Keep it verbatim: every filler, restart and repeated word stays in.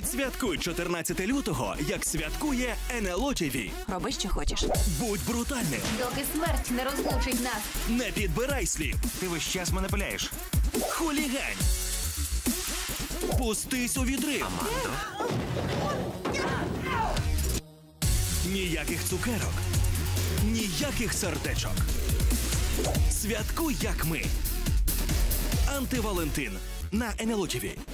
Відсвяткуй чотирнадцяте лютого, як святкує ен ел о ті ві. Роби, що хочеш. Будь брутальним. Доки смерть не розлучить нас. Не підбирай слів. Ти весь час мене пиляєш. Хулігань. Пустись у відрив. Ніяких цукерок. Ніяких сердечок. Святкуй, як ми. Антивалентин на ен ел о ті ві.